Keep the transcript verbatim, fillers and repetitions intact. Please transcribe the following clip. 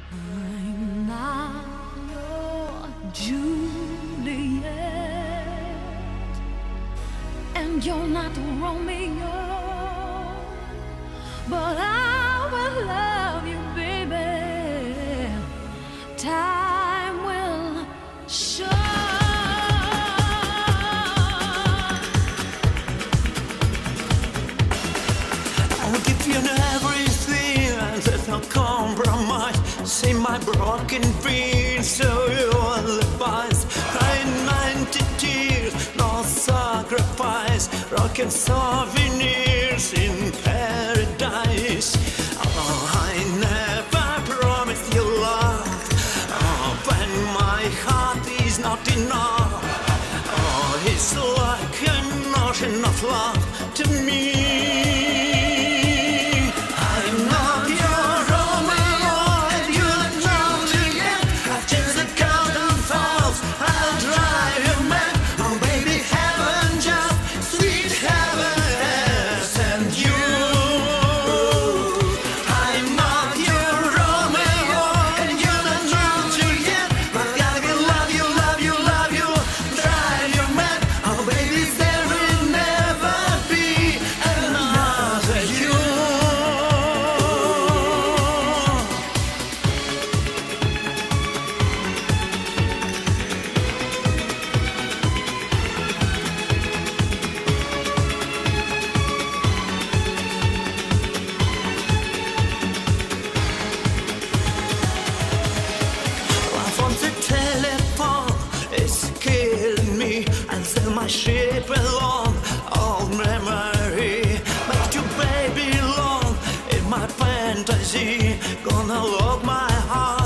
I'm not your Juliet, and you're not Romeo, but I will love you, baby. Time will show. I'll give you everything, there's no compromise. See my broken dreams, so you'll advise. ninety tears, no sacrifice. Broken souvenirs in paradise. Oh, I never promised you love. Oh, when my heart is not enough. Oh, it's like an ocean of love to me. My ship along, old memory. Make you baby long in my fantasy. Gonna lock my heart.